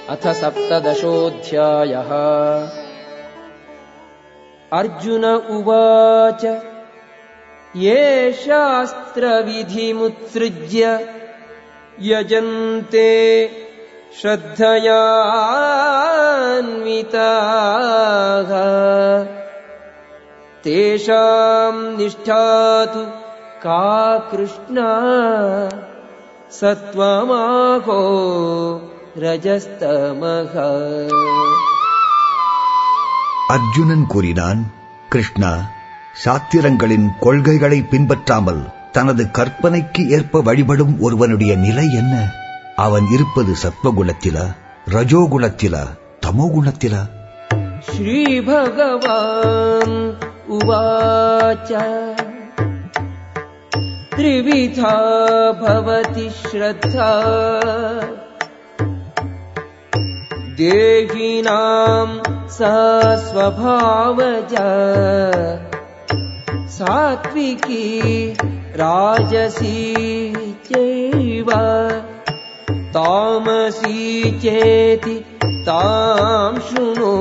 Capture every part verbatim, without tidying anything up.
अथ सप्तदशोऽध्यायः। अर्जुन उवाच ये शास्त्रविधिमुत्सृज्य यजन्ते श्रद्धयान्विताः तेषां निष्ठा तु का कृष्णा सत्वमाहो रजस्तमः। அர்ஜுனன் கூறினான், கிருஷ்ணா, சாத்திரங்களின் கொள்கைகளை பின்பற்றாமல் தனது கற்பனைக்கு ஏற்ப வழிபடும் ஒருவனுடைய நிலை என்ன? அவன் இருப்பது சத்வகுணத்திலா, ரஜோகுணத்திலா, தமோகுணத்திலா? ஸ்ரீ பகவான் உவாச்ச த்ரிவிதா பவதி ஸ்ரத்தா தேஹினாம் சா ஸ்வபாவஜா சாத்விகி ராஜசி சைவ தாமசி சேதி தாம் ஷுணு.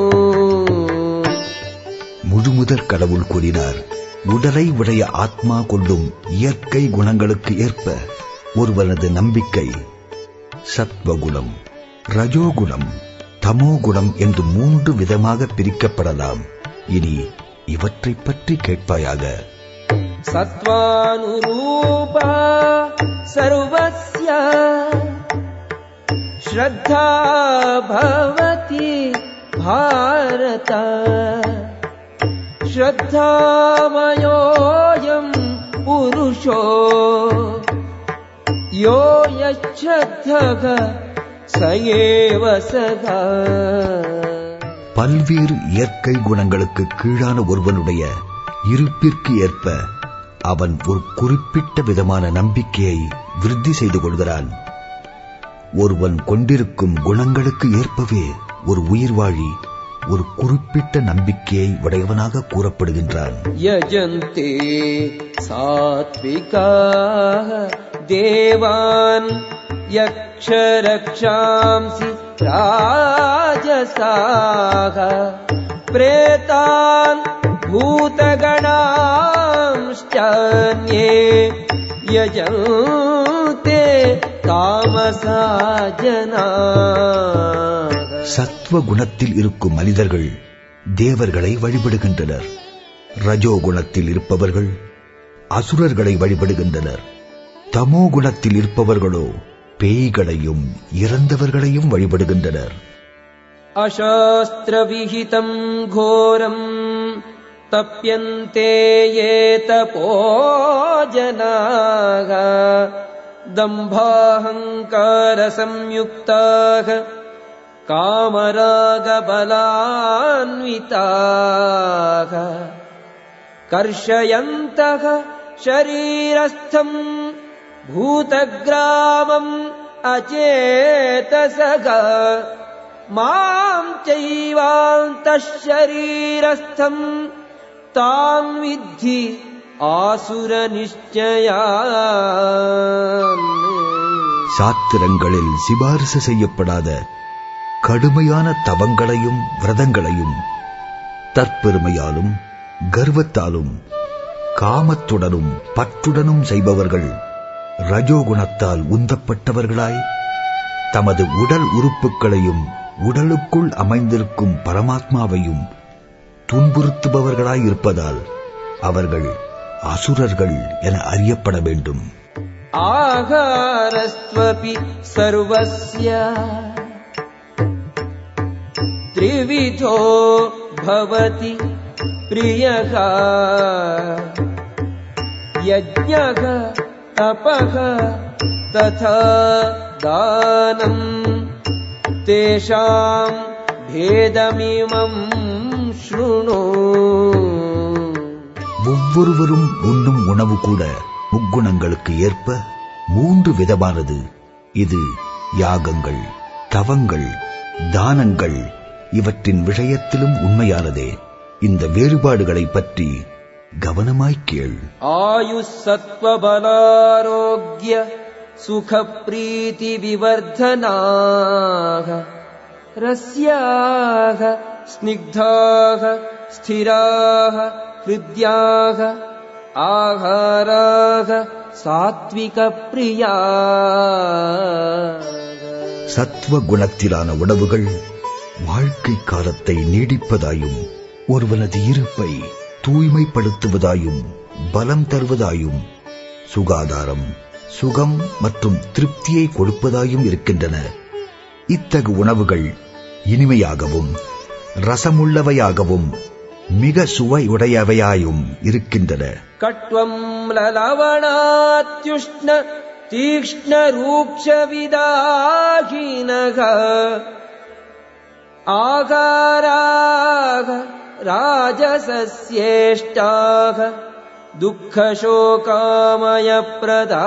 முழுமுதற் கடவுள் கூறினார், உடலை உடைய ஆத்மா கொள்ளும் இயற்கை குணங்களுக்கு ஏற்ப ஒருவனது நம்பிக்கை சத்வகுணம், ரஜோகுணம், தமோகுணம் என்று மூன்று விதமாக பிரிக்கப்படலாம். இனி இவற்றை பற்றி கேட்பாயாக. சத்வானுரூபா சர்வஸ்ய ஸ்ரத்தா பவதி பாரத ஸ்ரத்தாமயோயம் புருஷோ யோ யச்ச்ரத்தக சயேவ சகா. பல்வேறு இயற்கை குணங்களுக்கு கீழான ஒருவனுடைய இருப்பிற்கு ஏற்ப அவன் ஒரு குறிப்பிட்ட விதமான நம்பிக்கையை விருத்தி செய்து கொள்கிறான். ஒருவன் கொண்டிருக்கும் குணங்களுக்கு ஏற்பவே ஒரு உயிர்வாழி ஒரு குறிப்பிட்ட நம்பிக்கையை உடையவனாக கூறப்படுகின்றான். யஜந்தே சாத்விகாः தேவான் யக்ஷரக்ஷாம்சி ராஜசாக பிரேதான் பூதகணாம்ஸ்சான்யே யஜந்தே தாமசா ஜனாः. சத்வ குணத்தில் இருக்கும் மனிதர்கள் தேவர்களை வழிபடுகின்றனர். ரஜோ குணத்தில் இருப்பவர்கள் அசுரர்களை வழிபடுகின்றனர். தமோ குணத்தில் இருப்பவர்களோ பேய்களையும் இறந்தவர்களையும் வழிபடுகின்றனர். அசாஸ்திர விஹிதம் கோரம் தப்யந்தே யே தபோஜனாக தம்பாஹங்கார சம்யுக்தாக காமராகபலான்விதாக கர்ஷயந்தக ஷரீரஸ்தம் பூதக்ராமம் அச்சேதசக மாம் சைவாந்தः ஷரீரஸ்தம் தாம் வித்தி ஆசுர நிச்சயான். சாத்திரங்களில் சிபாரிசு செய்யப்படாத கடுமையான தவங்களையும் விரதங்களையும் தற்பெருமையாலும் கர்வத்தாலும் காமத்துடனும் பற்றுடனும் செய்பவர்கள் ரஜோகுணத்தால் உந்தப்பட்டவர்களாய் தமது உடல் உறுப்புகளையும் உடலுக்குள் அமைந்திருக்கும் பரமாத்மாவையும் துன்புறுத்துபவர்களாயிருப்பதால் அவர்கள் அசுரர்கள் என அறியப்பட வேண்டும். ஆகாரஸ்த்வபி சர்வஸ்ய த்ரிவிதோ பவதி ப்ரியக யஜ்ஞக தபக ததா தானம் தேஷாம் பேதமிமம் ஸ்ருணு. ஒவ்வொருவரும் உண்ணும் உணவு கூட முக்குணங்களுக்கு ஏற்ப மூன்று விதமானது. இது யாகங்கள், தவங்கள், தானங்கள் இவற்றின் விஷயத்திலும் உண்மையானதே. இந்த வேறுபாடுகளை பற்றி கவனமாய் கேள். ஆயுஸ் சத்வபலாரோக்ய சுக பிரீதி விவர்தனாக रस्याः स्निग्धाः स्थिराः हृद्याः आहाराः सात्विकप्रिया. சத்துவ குணத்திலான உணவுகள் வாழ்க்கை காலத்தை நீடிப்பதாயும் ஒருவனது இருப்பை தூய்மைப்படுத்துவதாயும் பலம் தருவதாயும் சுகாதாரம், சுகம் மற்றும் திருப்தியை கொடுப்பதாயும் இருக்கின்றன. இத்தகு உணவுகள் இனிமையாகவும் ரசமுள்ளவையாகவும் மிக சுவையுடையவையாயும் இருக்கின்றன. கட்வம் லலவணாத்யுஷ்ண தீக்ஷ்ண ரூக்ஷ விதாஹினக ஆகாராக ராஜசஸ்யேஷ்டாக துக்கசோகாமயப்ரதா.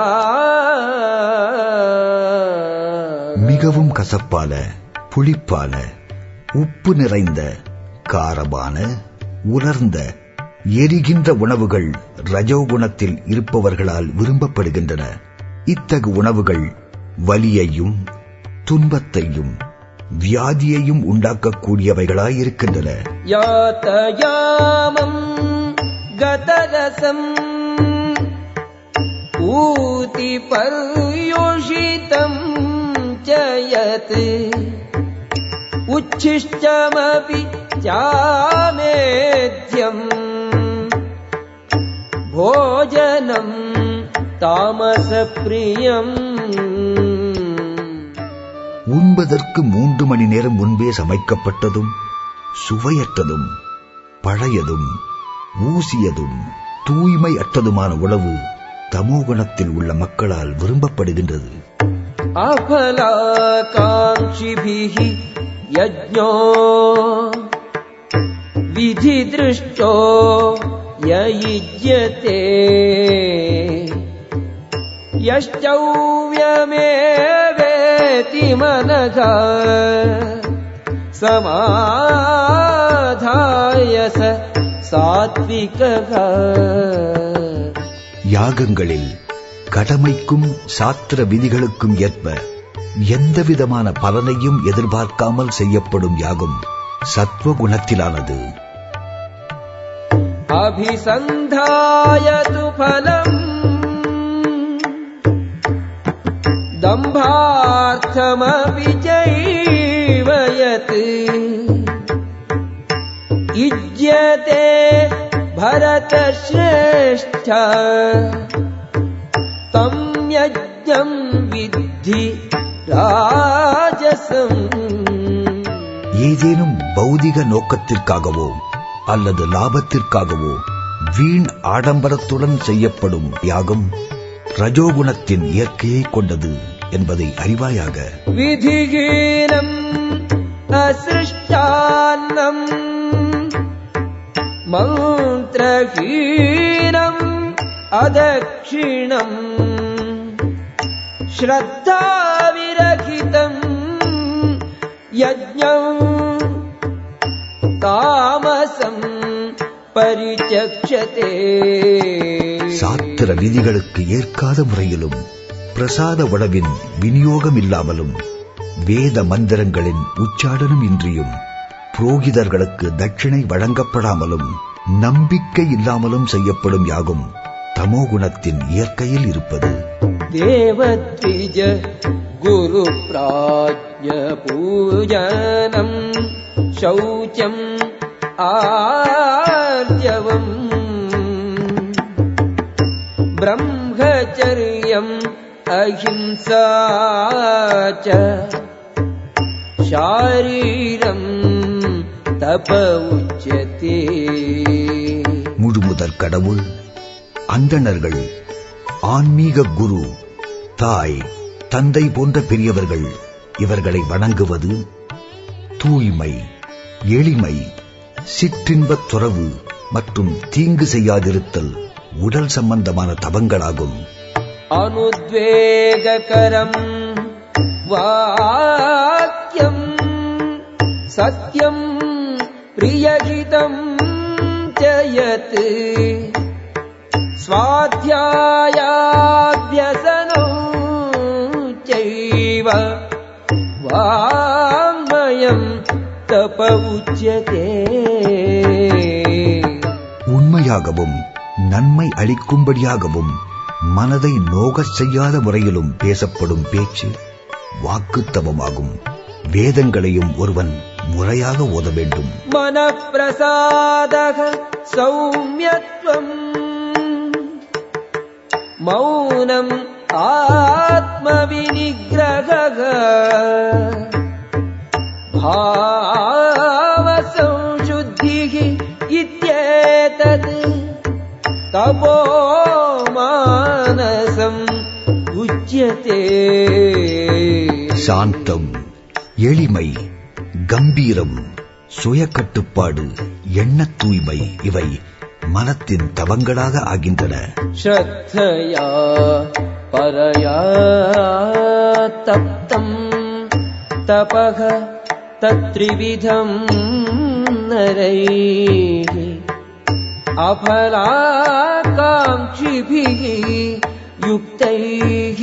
மிகவும் கசப்பான, புளிப்பான, உப்பு நிறைந்த, காரமான, உலர்ந்த, எரிகின்ற உணவுகள் ரஜோகுணத்தில் இருப்பவர்களால் விரும்பப்படுகின்றன. இத்தகு உணவுகள் வலியையும் துன்பத்தையும் வியாதியையும் உண்டாக்கக்கூடியவைகளாயிருக்கின்றன. யாதயாமம் கதரசம் ஊதி பர்யுஷிதம் ஜயத் உச்சிஷ்டமபி சாமேத்யம் போஜனம் தாமச பிரியம். உண்பதற்கு மூன்று மணி நேரம் முன்பே சமைக்கப்பட்டதும் சுவையற்றதும் பழையதும் ஊசியதும் தூய்மை அற்றதுமான உணவு தமோகுணத்தில் உள்ள மக்களால் விரும்பப்படுகின்றது. அபலாகாங்ஷிபிஹி யஜ்ஞோ விதி திருஷ்டோ யயுஜ்யதே யஷ்டவ்யமேவேதி மனக சமாதாய ச சாத்விகக. யாகங்களில் கடமைக்கும் சாஸ்திர விதிகளுக்கும் ஏற்ப எந்தவிதமான பலனையும் எதிர்பார்க்காமல் செய்யப்படும் யாகம் சத்வகுணத்திலானது. அபிசந்தாயது பலம் தம்பார்த்தமபி ஜைவயத் இஜ்யதே பரத ஸ்ரேஷ்ட தம் யஜ்ஞம் வித்தி ராஜசம். ஏதேனும் பௌதிக நோக்கத்திற்காகவோ அல்லது லாபத்திற்காகவோ வீண் ஆடம்பரத்துடன் செய்யப்படும் யாகம் ரஜோகுணத்தின் இயற்கையை கொண்டது என்பதை அறிவாயாக. விதிஹீனம் அசிருஷ்டான்னம் மந்திரஹீனம் அதக்ஷிணம் ஸ்ரத்தாவிரகிதம் யஜ்ஞம் தாமசம் பரிசக்ஷதே. சாத்திர விதிகளுக்கு ஏற்காத முறையிலும் பிரசாத உணவின் விநியோகம் இல்லாமலும் வேத மந்திரங்களின் உச்சாடனம் இன்றியும் புரோகிதர்களுக்கு தட்சிணை வழங்கப்படாமலும் நம்பிக்கை இல்லாமலும் செய்யப்படும் யாகம் தமோகுணத்தின் இயற்கையில் இருப்பது. தேவத்விஜ குரு பிராஜ்ய பூஜனம் சௌச்சம் ஆர்ஜவம் பிரம்மச்சர்யம் அஹிம்சா ச ஷாரீரம் தப உச்யதே. முழுமுதற் கடவுள், அந்தணர்கள், ஆன்மீக குரு, தாய், தந்தை போன்ற பெரியவர்கள் இவர்களை வணங்குவது தூய்மை, எளிமை, சிற்றின்பத் துறவு மற்றும் தீங்கு செய்யாதிருத்தல் உடல் சம்பந்தமான தவங்களாகும். அனுத்வேககரம் வாக்யம் சத்யம் பிரியஹிதம் ஜயத் ஸ்வாத்யாயாப்யசனோ சைவ வாங்மய சாமியம் தப உச்யதே. உண்மையாகவும் நன்மை அளிக்கும்படியாகவும் மனதை நோகச் செய்யாத முறையிலும் பேசப்படும் பேச்சு வாக்குத்தவமாகும். வேதங்களையும் ஒருவன் முறையாக ஓத வேண்டும். மனப்பிரசாதக சௌம்யத்வம் மௌனம் ஆத்மவிநிக்ரஹ பாவசம்சுத்திஹ இத்யேதத் தபோ மானசம் உச்யதே. சாந்தம், எளிமை, கம்பீரம், சுயக்கட்டுப்பாடு, எண்ண தூய்மை இவை மனத்தின் தவங்களாக ஆகின்றன. ஸ்ரத்தயா பரயா தப்தம் தபக தத்ரிவிதம் நரைः அபலாகாங்க்ஷிபிः யுக்தைः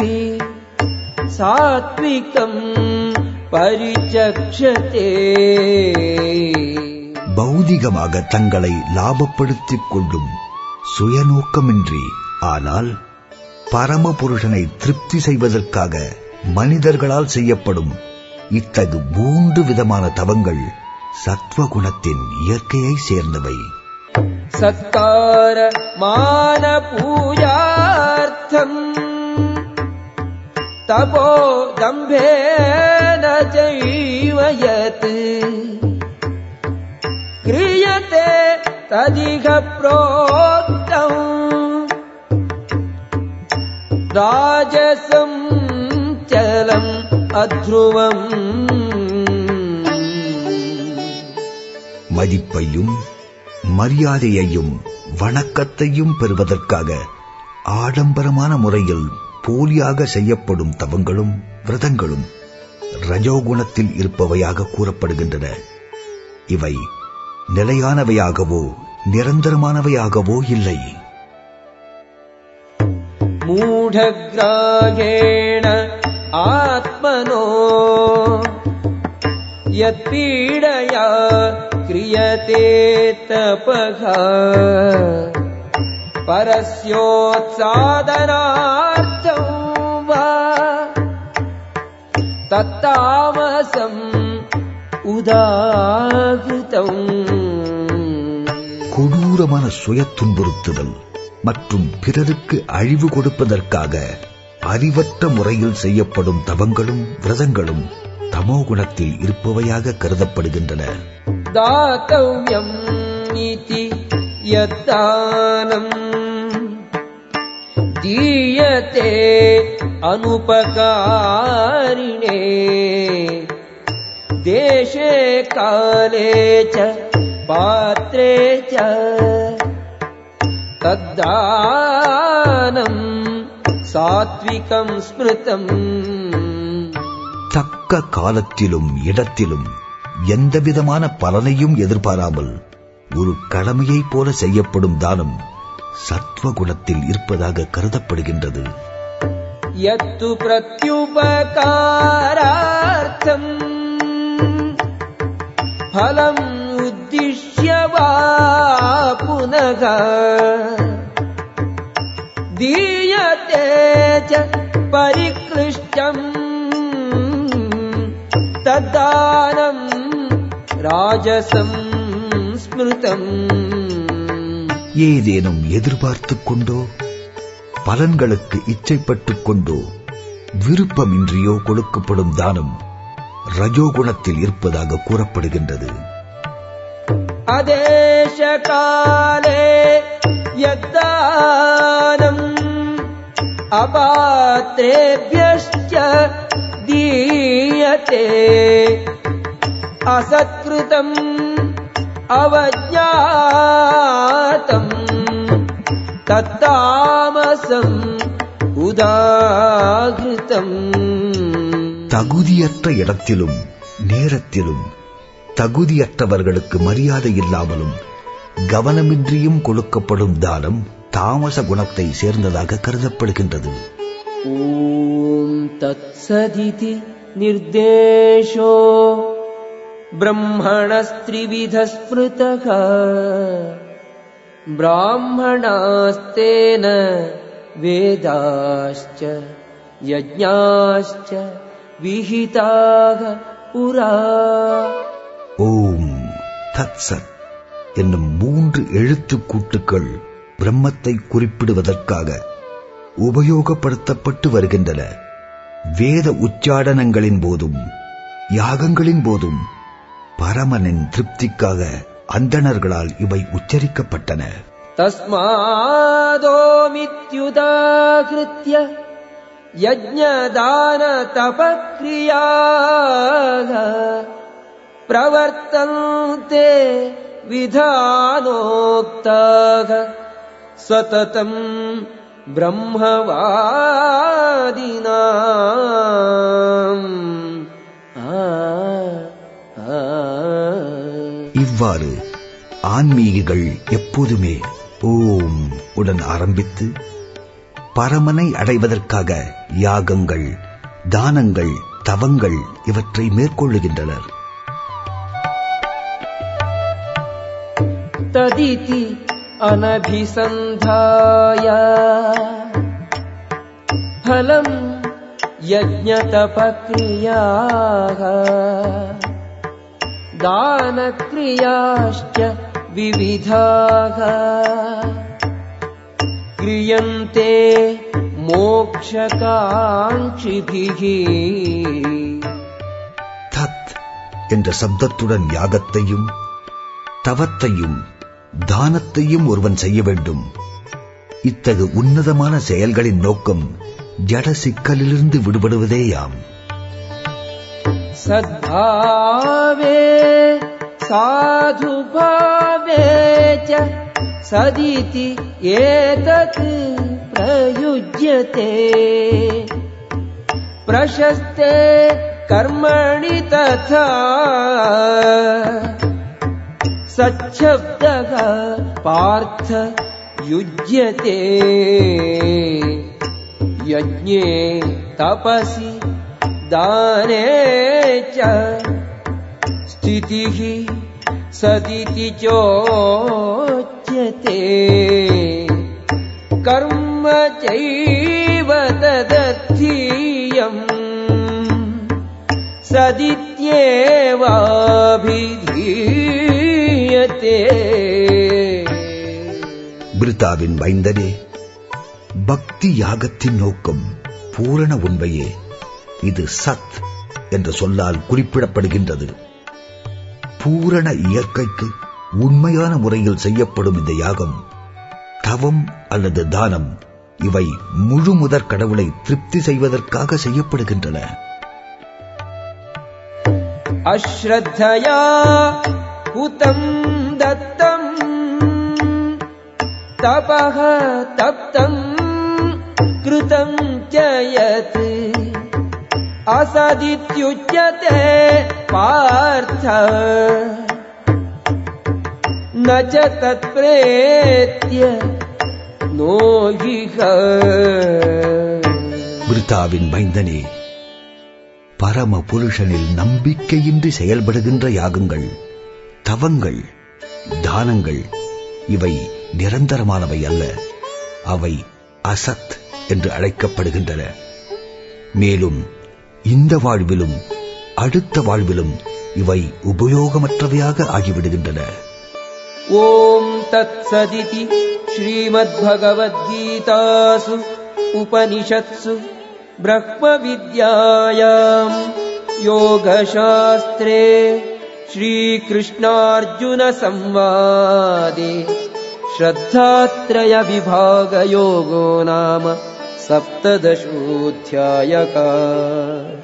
சாத்விகம் பரிச்சக்ஷதே. பௌதிகமாக தங்களை லாபப்படுத்திக் கொள்ளும் சுயநோக்கமின்றி, ஆனால் பரமபுருஷனை திருப்தி செய்வதற்காக மனிதர்களால் செய்யப்படும் இத்தகு மூன்று விதமான தவங்கள் சத்வகுணத்தின் இயற்கையை சேர்ந்தவை. சத்கார மான பூஜார்த்தம் தபோ தம்பேன சைவ யத் கிரியதே ததிக ப்ரோக்தம் ராஜசம் சலம் அத்ருவம். மதிப்பையும் மரியாதையையும் வணக்கத்தையும் பெறுவதற்காக ஆடம்பரமான முறையில் போலியாக செய்யப்படும் தவங்களும் விரதங்களும் ரஜோகுணத்தில் இருப்பவையாக கூறப்படுகின்றன. இவை நிலையானவையாகவோ நிரந்தரமானவையாகவோ இல்லை. மூடக்ராகேண ஆத்மனோ யத்பீடயா கிரியதே தபஹ பரஸ்யோத்சாதனார்த்தம் வா தத்தாமசம் உதாகிருதம். கொடூரமான சுய துன்புறுத்துதல் மற்றும் பிறருக்கு அழிவு கொடுப்பதற்காக அறிவற்ற முறையில் செய்யப்படும் தவங்களும் விரதங்களும் தமோகுணத்தில் இருப்பவையாக கருதப்படுகின்றன. தாத்தவ்யம் இதி யத்தானம் தீயதே அனுபகாரிணே தேசே காலே ச பாத்ரே ச தத்தானம் சாத்விகம் ஸ்மிருதம். தக்க காலத்திலும் இடத்திலும் எந்தவிதமான பலனையும் எதிர்பாராமல் ஒரு கடமையைப் போல செய்யப்படும் தானம் சத்வகுணத்தில் இருப்பதாக கருதப்படுகின்றது. யத்து பிரத்யுபகாரார்த்தம் பலம் உத்திஷ்ய வா புனக தீயதே ச பரிக்லிஷ்டம் தத்தானம் ராஜசம் ஸ்மிருதம். ஏதேனும் எதிர்பார்த்துக் கொண்டோ பலன்களுக்கு இச்சைப்பட்டுக் கொண்டோ விருப்பமின்றியோ கொடுக்கப்படும் தானம் ரஜோகுணத்தில் இருப்பதாக கூறப்படுகின்றது. அதேஷ காலே யத்தானம் அபாத்ரேப்யஸ்ச தீயதே அசத்கிருதம் அவஜ்ஞாதம் தத்தாமசம் உதாகிருதம். தகுதியற்ற இடத்திலும் நேரத்திலும் தகுதியற்றவர்களுக்கு மரியாதை இல்லாமலும் கவனமின்றியும் கொடுக்கப்படும் தானம் தாமச குணத்தை சேர்ந்ததாக கருதப்படுகின்றது. ஓம் தத்சதிதி நிர்தேஷோ ब्रह्मणस्त्रिविधः स्मृतः ब्राह्मणास्तेन वेदाश्च यज्ञाश्च विहिताः पुरा. ஓம் தத்சத் என்னும் மூன்று எழுத்துக் கூட்டுக்கள் பிரம்மத்தை குறிப்பிடுவதற்காக உபயோகப்படுத்தப்பட்டு வருகின்றன. வேத உச்சாடனங்களின் போதும் யாகங்களின் போதும் பரமனின் திருப்திக்காக அந்தணர்களால் இவை உச்சரிக்கப்பட்டன. தஸ்மாதோமித்யுதாக்ருத்ய யஜ்ஞதான தபக்ரியாः பிரவர்த்தந்தே விதானோக்தாः சததம் பிரம்மவாதினாம். இவ்வாறு ஆன்மீகிகள் எப்போதுமே ஓம் உடன் ஆரம்பித்து பரமனை அடைவதற்காக யாகங்கள், தானங்கள், தவங்கள் இவற்றை மேற்கொள்ளுகின்றனர். ததிதி அனபிசந்தாய ஃபலம் யஜ்ஞதபக்ரியாः தானக்ரியாश्च விவிதாः கிரியந்தே மோக்ஷகாங்க்ஷிபிः. தத் என்ற சப்தத்துடன் யாகத்தையும் தவத்தையும் தானத்தையும் ஒருவன் செய்ய வேண்டும். இத்தகு உன்னதமான செயல்களின் நோக்கம் ஜட சிக்கலிலிருந்து விடுபடுவதேயாம். சத்பாவே சாதுபாவே ச சதிதி ஏதத் பிரயுஜ்யதே பிரசஸ்தே கர்மணி ததா சச்சப்தக பார்த்த யுஜ்யதே யஜ்ஞே தபசி தானே ச ஸ்திதிஹ சதிதி சோச்யதே கர்ம சைவ ததர்த்தீயம் சதித்யேவாபிதீயதே. பிருதாவின் மைந்தனே, பக்தி யாகத்தின் நோக்கம் பூரண உண்மையே. இது சத் என்ற சொல்லால் குறிப்பிடப்படுகின்றது. பூரண இயற்கைக்கு உண்மையான முறையில் செய்யப்படும் இந்த யாகம், தவம் அல்லது தானம் இவை முழு முதற் கடவுளை திருப்தி செய்வதற்காக செய்யப்படுகின்றன. அஸ்ரத்தயா உதம் தத்தம் தபஹ தப்தம் கிருதம் ஜயத் அசதித்யுச்யதே பார்த்த நச தத்ப்ரேத்ய நோஹிஹ. பிருதாவின் மைந்தனே, பரம புருஷனில் நம்பிக்கையின்றி செயல்படுகின்ற யாகங்கள், தவங்கள், தானங்கள் இவை நிரந்தரமானவை அல்ல. அவை அசத் என்று அழைக்கப்படுகின்றன. மேலும் இந்த வாழ்விலும் அடுத்த வாழ்விலும் இவை உபயோகமற்றவையாக ஆகிவிடுகின்றன. ஓம் தத் சதிதி ஸ்ரீமத்பகவத்கீதாசு உபனிஷத்சு பிரம்ம வித்யாயாம் யோகசாஸ்திரே ஸ்ரீகிருஷ்ணார்ஜுன சம்வாதே ஸ்ரத்தாத்ரய விபாக யோகோ நாம சப்ததசோऽध्यायः.